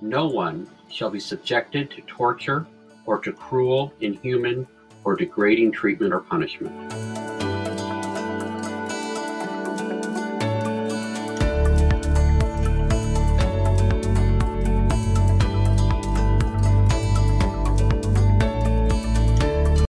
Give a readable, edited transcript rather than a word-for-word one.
No one shall be subjected to torture or to cruel, inhuman, or degrading treatment or punishment.